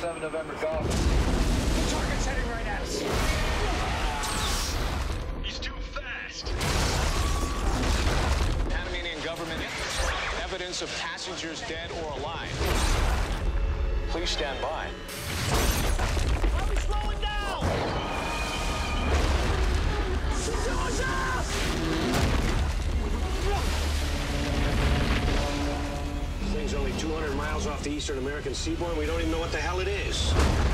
7 November Golf. The target's heading right at us. He's too fast. Panamanian government evidence of passengers dead or alive. Please stand by. Are we slowing down? This thing's only 200 miles off the eastern American seaboard. We don't even know what the hell it is.